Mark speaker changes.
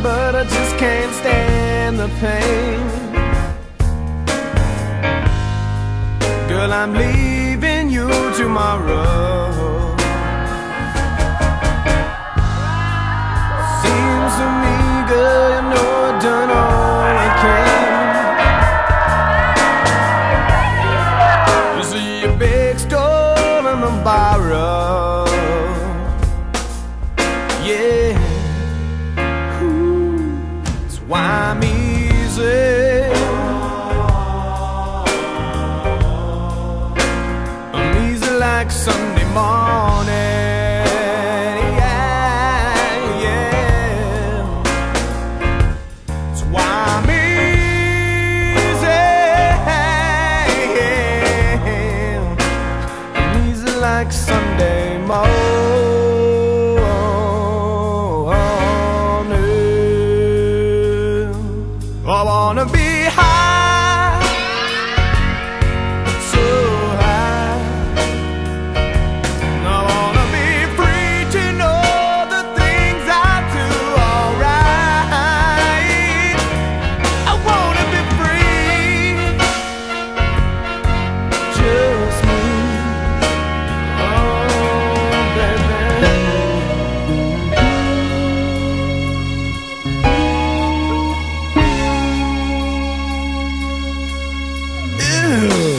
Speaker 1: but I just can't stand the pain. Girl, I'm leaving you tomorrow. Seems to me, girl, you know I've done all I can. You see a big store and a borrow. Yeah, that's why I'm easy. I'm easy like Sunday morning. Yeah, yeah. That's why I'm easy. I'm easy like Sunday morning. I wanna be high, so high. I wanna be free to know the things I do alright. I wanna be free, just me. Oh, baby. Ew.